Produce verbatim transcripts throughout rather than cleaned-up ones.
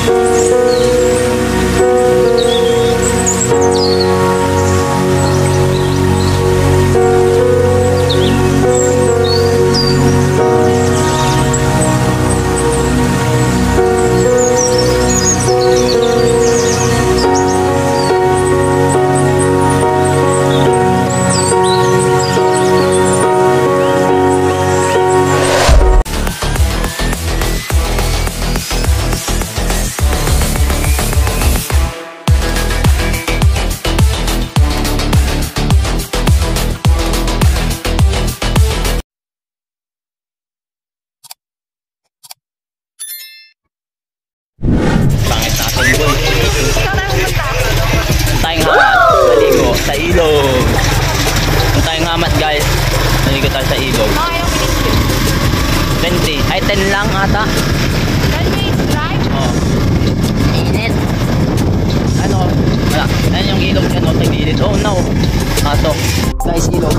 Tayong hamat, naligo sa ilog. Tayong hamat guys, naligo tayo sa ilog. twenty, ay ten lang ata. ten minutes drive? Oo. Init. Ano? Wala. Ayan yung ilog yan o, tagilid. Oh no. Ato. Guys, ilog.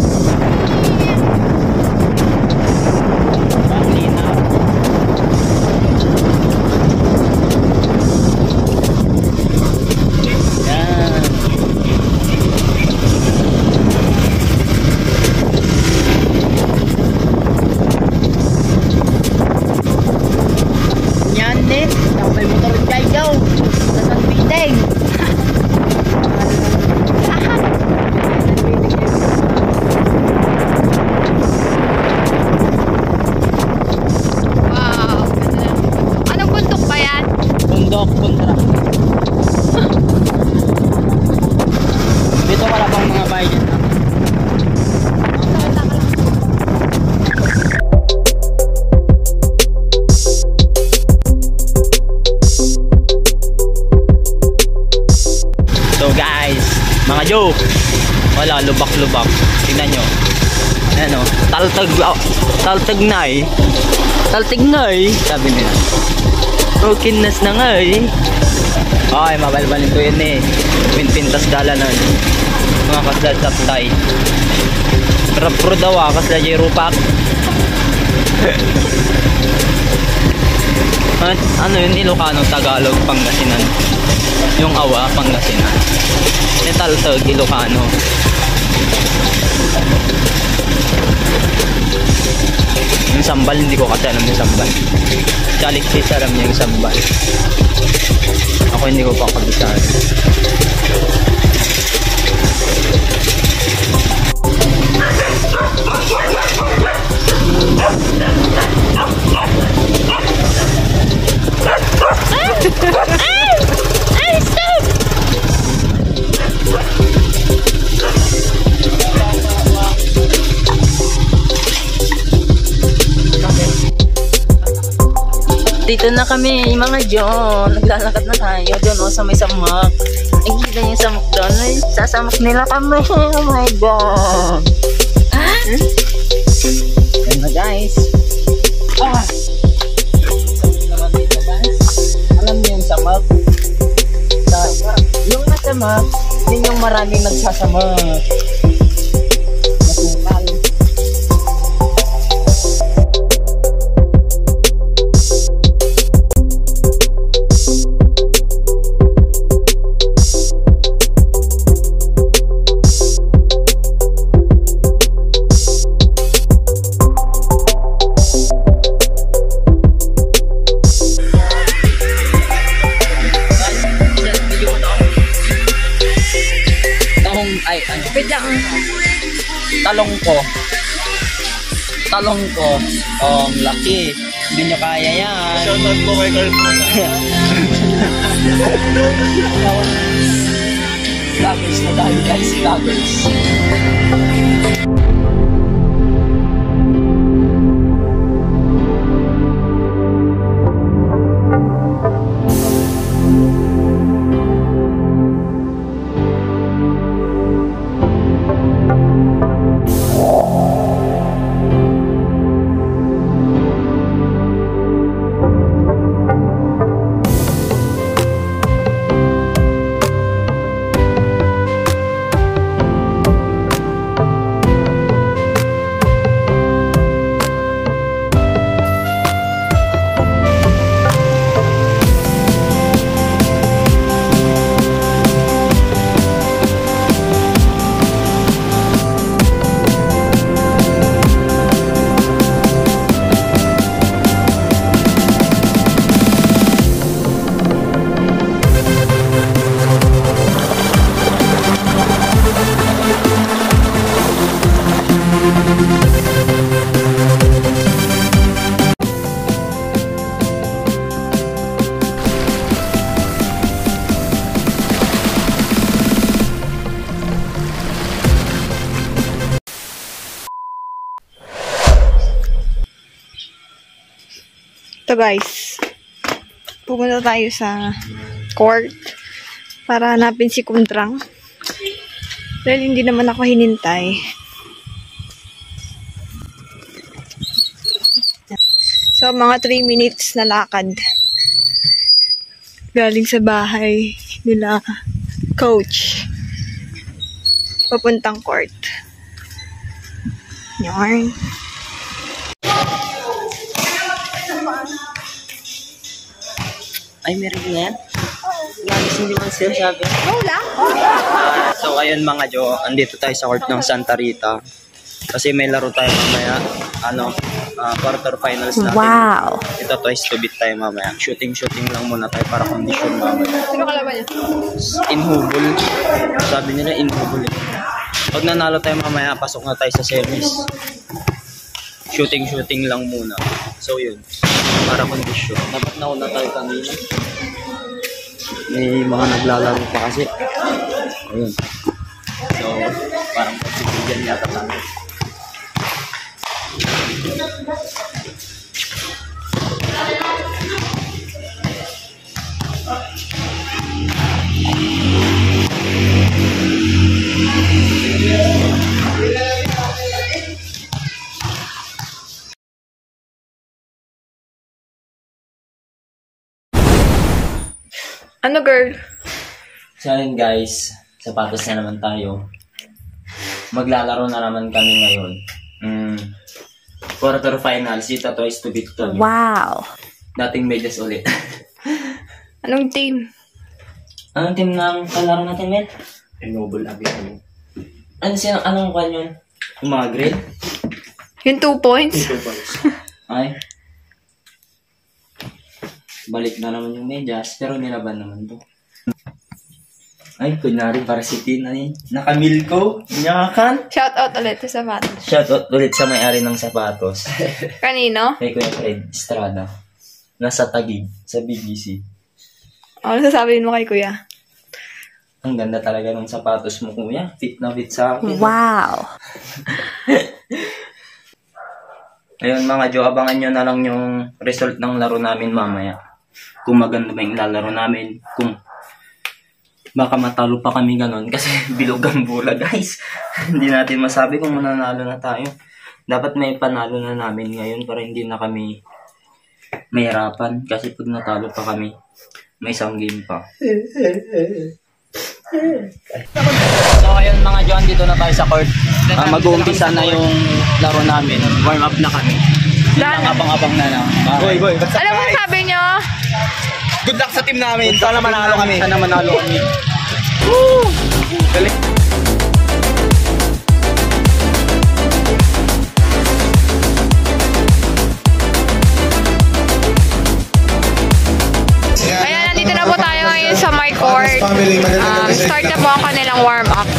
Paglina. Bundok kontra. Dito wala bang mga bahay dyan? So guys, mga joke. Wala, lubak-lubak. Tingnan nyo. Ano, taltag, taltag na eh. Taltag na eh, sabi nila. Brokeness na nga eh. Ay, mabalbalin ko yun eh. Pinpintas dalanan. Mga kasla saptay. Rapro daw ah, kasla jay rupak. Ano yun, Ilocano, Tagalog, Pangasinan. Yung awa, Pangasinan. Yung taltag, Ilocano. Yung sambal, hindi ko kasi alam yung sambal. Si Alexis alam niya yung sambal. Ako hindi ko pa kabisahan. Ay, stop! Dito na kami mga John. Naglalakad na tayo doon o sa may samak. Nakikita niyo yung samak doon. Ay, sasamak nila kami. Oh my God. Ah? Hmm? Yan na guys. Ah! Dito, guys. Alam niyo yung samak? Sa, yung nasamak, yun yung maraming nagsasamak. Nasukal. Ay, ano? Talong ko. Talong ko. Oh, laki. Hindi nyo kaya yan. Shoutout po kay Carl. Vloggers na tayo guys. Vloggers. Ito guys, pupunta tayo sa court para hanapin si Kundrang. Dahil hindi naman ako hinintay. So, mga three minutes na lakad. Galing sa bahay nila coach. Papuntang court. Yarn. Ay, meron yan? Lagis hindi man siya sabi. Wala. So, ayun mga Jo, andito tayo sa court ng Santa Rita. Kasi may laro tayo mamaya. Ano, uh, quarter finals natin. Wow. Ito twice to beat tayo mamaya. Shooting-shooting lang muna tayo para condition mamaya. Sino kalaban niya? Inhubol. Sabi nila inhubol. Pag nanalo tayo mamaya, pasok na tayo sa semis. Shooting-shooting lang muna. So yun, para condition. Dapat nauna tayo kanina. May mga naglalaro pa kasi. Ayun. So, parang pagbibigyan yata tayo. Ano girl? So yun guys, sapatos na naman tayo. Maglalaro na naman kami ngayon. Mm, quarter finals, ito twice to beat to. Wow. Dating medyas ulit. Anong team? Anong team ng kalaro natin, Mel? Ennoble Avenue. Ano siya, anong kwan yun? Yung mga grade? Yung two points? Two points. Ay. Balik na naman yung medyas, pero nilaban naman to. Ay, kunyari para si Tina eh. Nakamilko, nyakan. Shout out ulit sa sapatos. Shoutout ulit sa may-ari ng sapatos. Kanino? Kay Kuya Fred Estrada. Nasa Taguig, sa B B C. Ano sasabihin mo kay kuya? Ang ganda talaga ng sapatos mo, kuya. Fit na fit sa akin. Wow. Ayun mga Jo, abangan nyo na lang yung result ng laro namin mamaya. Kung maganda ba yung lalaro namin. Kung baka matalo pa kami ganon. Kasi bilog ang bola guys. Hindi natin masabi kung mananalo na tayo. Dapat may panalo na namin ngayon para hindi na kami mahirapan. Kasi pag natalo pa kami, may isang game pa. So ayun mga Jo, dito na tayo sa court. Uh, mag-uumpisa na yung laro namin. Warm up na kami. Dan. Abang-abang na lang. Boy, boy, what's up, Alam mo guys? sabi nyo? Good luck sa team namin. Sana manalo kami. Sana manalo kami. Woo! Galing. Ayan, nandito na po tayo ngayon sa my court. Um, start na po ang kanilang warm up.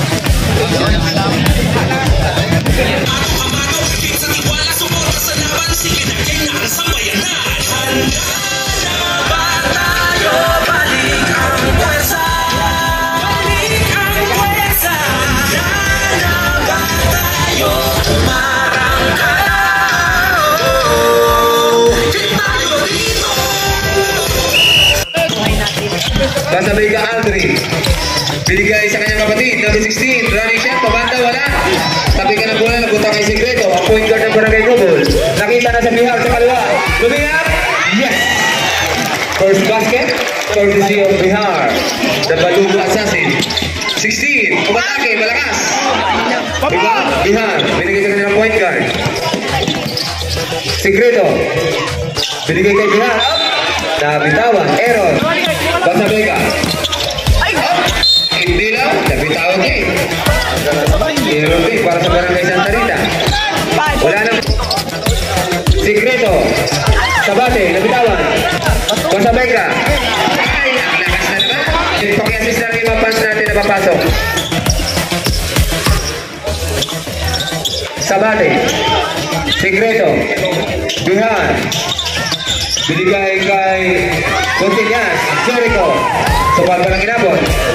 Kasabay ka Aldrin. Binigay sa kanyang kapatid, number sixteen, running shot, pabanda, wala. Tabi ka ng bola, napunta kay Secreto, ang point guard ng Barangay Gubol. Nakita na sa Bihar sa kaliwa. Lumingat! Yes! First basket, courtesy of Bihar. The Balugo Assassin. sixteen, pumatake, malakas. Bihar, Bihar, binigay sa kanyang point guard. Secreto. Binigay kay Bihar. Nabitawan, error. Kasabay ka. Hindi lang, nabitawan niya eh. Error din para sa Barangay Santa Rita. Wala nang Secreto. Sabate, nabitawan. Kasabay ka. Ay, nakas na naman. Paki-assist na rin yung mga fans natin na papasok. Sabate. Secreto. Bihar. Binigay kay Contillas, Jericho. Supal pa lang inabot.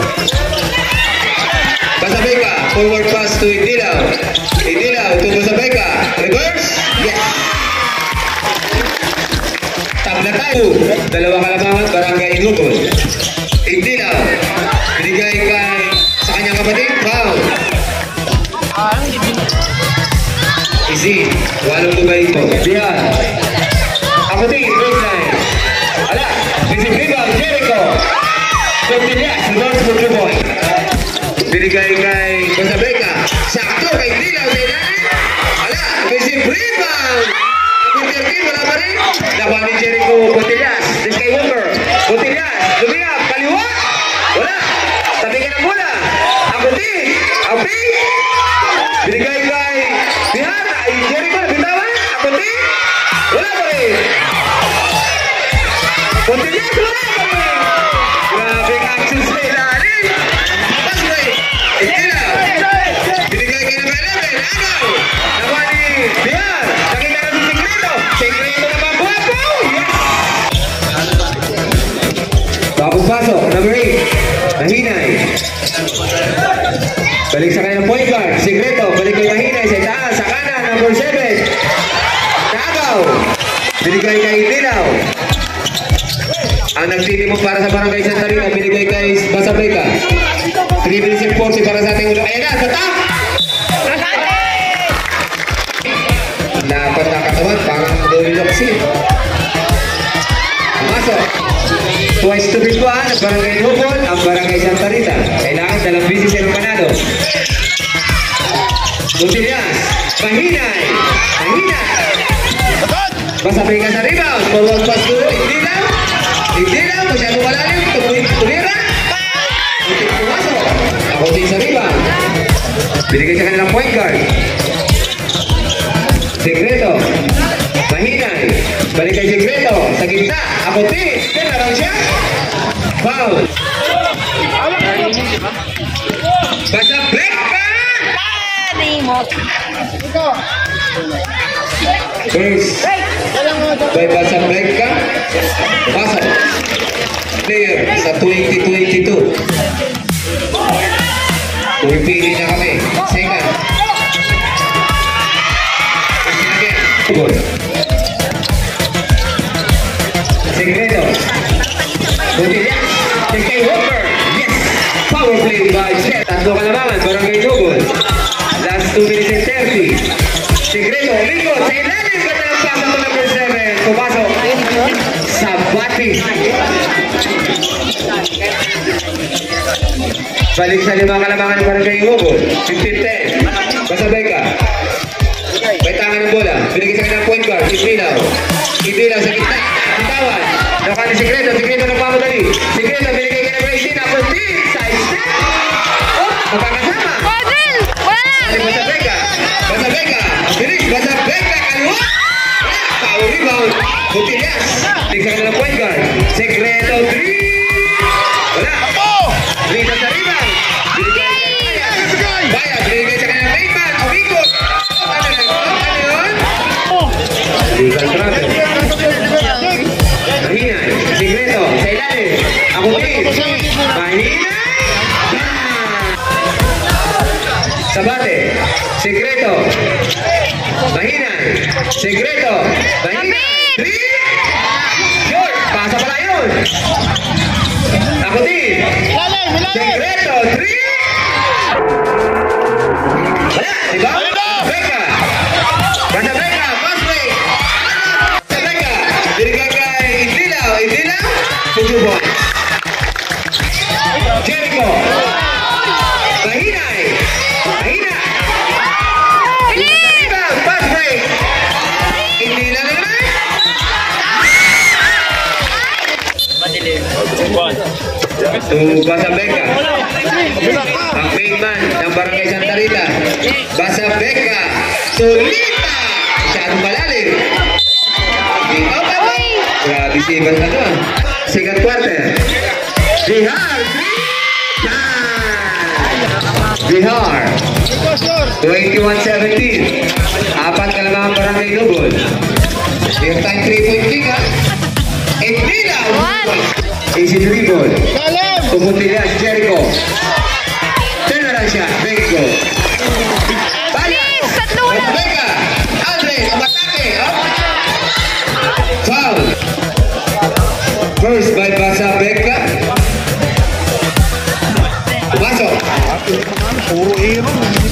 Pasabay ka. Forward pass to Indilaw. Indilaw to Pasabay ka. Reverse. Yes. Tabla tayo. Dalawa kalamangan, barangay Lugol. Igdilaw. Binigay kay sa kanyang kapatid. Foul. Easy. Walong lubay ito. Diyan. Kapatid, baseline. Ala. Basic rebound, Jericho. Pagpilias, reverse for two point. Binigay kay Basabeka. Sakto kay Igdilaw. Ala. Basic rebound. Kapatid, wala pa rin. Laban ni Jericho. Pagpilias. This kay Walker. Pagpilias. Lumiyap. Kaliwa. Wala. Tabi ka ng bola. Kapatid. Api. Binigay kay Bihar. Ay Jericho. Bitawan. Kapatid. Wala pa rin. Pagpilias. Wala pa rin. Grabe ang access na ilalim. Pasway. Igdilaw. Binigay kay number eleven. Agaw. Laban ni Bihar. Nakita na si Secreto. Secreto na pangguwapo. Yes. Bagong pasok. Number eight. Mahinay. Balik sa kanyang point guard. Secreto. Balik kay Mahinay. Sa taas. Sa kanan. Number seven. Agaw. Binigay kay Igdilaw. Ang nagtiti mo para sa barangay Santa Rita, binigay kay Basabeka. three minutes and forty para sa ating ulo. Ayan na, sa top! Dapat nakatawan, parang Doriloxin. Pumasok. Twice to be one, ang barangay Lugol, ang barangay Santa Rita. Kailangan dalang busy sa Manado. Butilias, Mahinay, Mahinay. Basabeka sa rebound, forward pass to Igdilaw. Igdilaw, masyado malalim, tumira. Butik pumasok. Ako din sa rebound. Binigay sa kanilang point guard. Secreto. Mahinay. Balik kay Secreto. Sa gitna. Ako din. Tinarang siya. Foul. Basabeka! First. By Basabeka. Pasok. Player sa twenty twenty-two. Pumipili na kami. Second. Good. Secreto. Butilias. Kay Walker. Yes. Power play by Chet. Tatlo kalamangan. Barangay Lugol. Last two minutes and thirty. Secreto. Lingkod. Sa ilalim. Ganda ng pasok ng number seven. Pumasok. Sa bati. Balik sa lima kalamangan ng barangay Lugol. fifteen ten. Basabeka. May tangan ng bola. Binigay sa kanyang point guard. Igdilaw. Igdilaw sa gitna. Bitawan. Nakali si Secreto. Secreto ng pamadali. Secreto binigay ka ng Racing. Ako din. Side step. Oh! Magkakasama. Odin! Wala! Balik Basabeka. Basabeka. Binig. Basabeka. Kaliwa. Power rebound. Butilias. Binigay sa kanyang point guard. Secreto. Three. Wala. Rebound sa rebound. Binigay sa kanyang Bayas. Binigay sa kanyang main man. Umikot. Ano na? Ano yun? Legal traffic. Mahinay. Secreto. Sa ilalim. Ako din. Mahinay. Sabate. Secreto. Mahinay. Secreto. Mahinay. Three. Short. Pasa pala yun. Ako din. Secreto. Three. Wala. Diba? Basabeka. Basabeka. Pass break. Basabeka. Binigay kay Igdilaw. Igdilaw. Two points. Jericho. Mahinay. Mahina. Rebound. Pass break. Igdilaw na naman. To Basabeka. Ang main man ng barangay Santa Rita. Basabeka. Solita. Masyadong malalim. Dito pa ba? Grabe si Ivan na doon. Second quarter. Bihar. Bihar. twenty-one seventeen. Apat kalamangan barangay Lugol. Yung time three point kick ha. Igdilaw. Easy dribble. Pumutilias Jericho. Turnaround siya. Very good. Balas. Basabeka. Andres. Amatake. Foul. First by Basa Becca. Pumasok. Puro hero.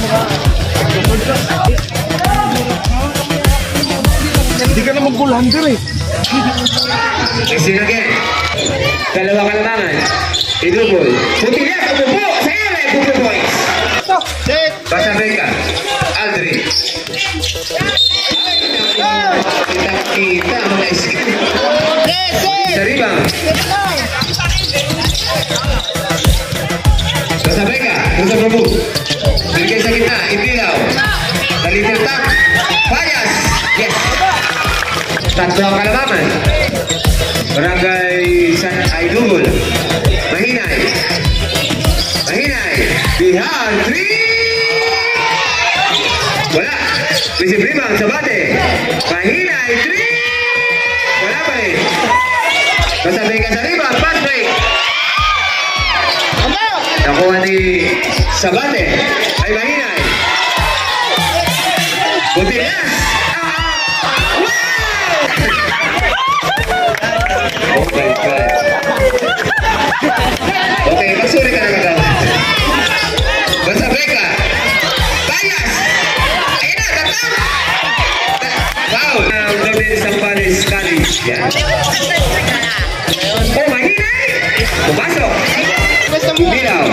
Hindi ka na mag-goalhander eh. Next in again. Dalawa kalamangan. I-double. Putilyas, umupo. Sa'yo na yung double points. Basa Becca. Aldrin. Kita-kita mga skill. Sa rebound. Basa Becca. Musa Prabu. Bigay sa gitna. Ibilaw. Dalitil tap. Payas. Yes. Tatlo ang kalamangan. Barangay San Aidubol. Mahinay. Mahinay. Bihar. Three. Wala. Receive rebound sa bate. Mahinay. Three. Wala pa rin. Masabay ka sa rebound. Pass break. Nakuha ni Sabate. Ay Mahinay. Butillas. Okay, good. Okay, magsuri ka na kagaw. Basta Becca. Payas. Ayun na, tatap. Foul. Gawin sa Paris College. Yan. Oh, Mahinay. Pumasok. Bilaw.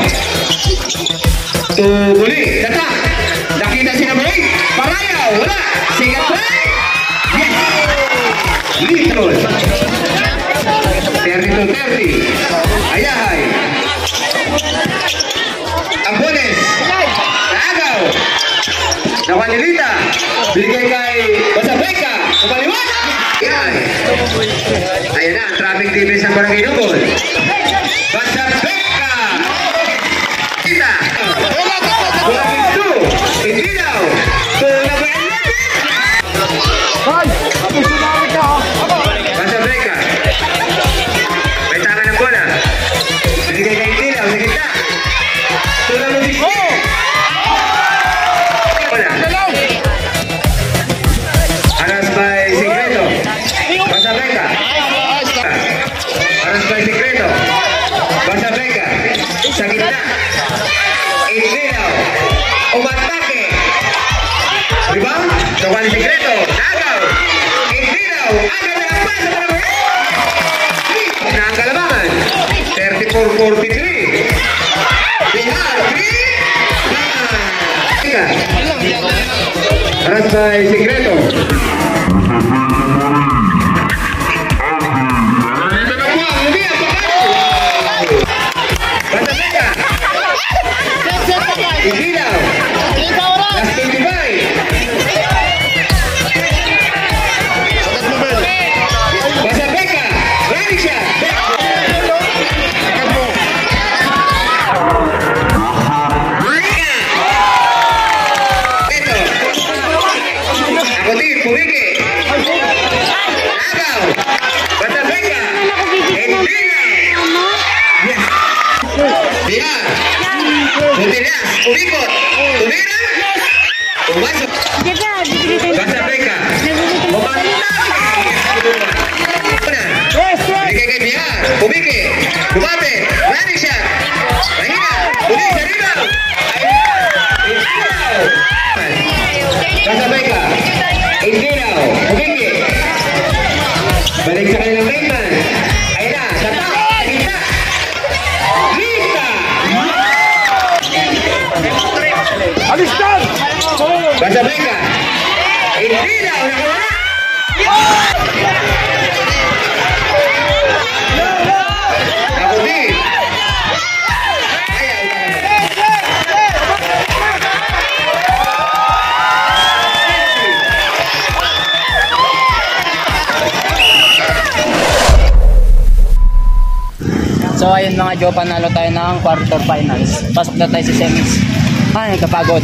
Tuguli. Tatap. Nakita si Namoy. Parayaw. Wala. Sigat play. Yes. Little. thirty to thirty. Ayahay. Ambones. Naagaw. Nakalilita. Binigay kay Basa Becca. Kumaliwan. Yan. Ayan na. Traffic defense ng Barangay Nubol. Basa Becca. Kita. Barangay two. Indilaw. Barangay eleven. Basa Becca. May tanga ng bola. Binigay kay Indilaw sa gitna. Tulad ng disco. Bola. Aras by Secreto. Basa Becca. Aras by Secreto. Basa Becca. Sa gitna. Indilaw. Umatake. Diba? Nakuha ni Secreto. Nagaw. Indilaw. Agaw na ang pasa para mo. Na ang kalamangan. thirty-four forty-three. Bihar. three. Aras by Secreto. Ito na po ang lumiyan. Basa Becca. Indilaw. Last twenty-five. Basa Becca. Running shot. Ito. Ako din, pumigi. Agaw. Basa Becca. Indilaw. Yes. Bihar. Butillas. Umikot. Tumira. Pumasok. Basa Becca. Bigay kay Bihar. Pumiki. Lumapit. Running shot. Mahina. Uli sa rebound. Indilaw. Basa Becca. Indilaw. Pumiki. Balik sa kanilang main man. Ayun na. Tatak. Kita. Kita. Alistan! Basa Becca. Indilaw. Nakawala. Ako din. Ayaw ka. So ayun mga Joe, panalo tayo ng quarter finals. Pasok na tayo sa semis. Ay, kapagod.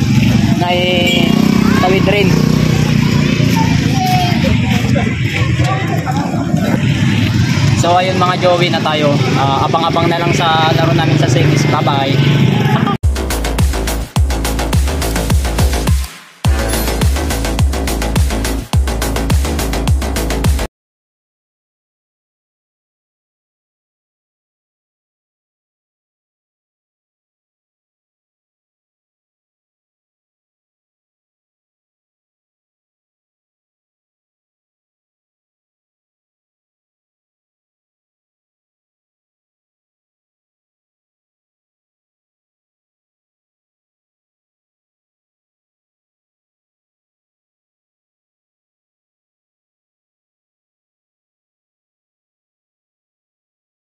Naitawid rin. So ayun mga Joey na tayo. Uh, abang-abang na lang sa laro namin sa semis. Bye bye.